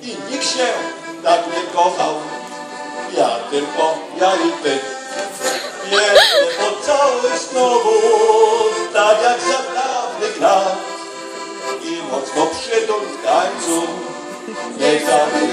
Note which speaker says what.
Speaker 1: i nikt się tak nie kochał, ja tylko, ja i ty. Pięknie pocałuj znowu, tak jak za dawnych lat, i mocno przytul w tańcu, niech zabije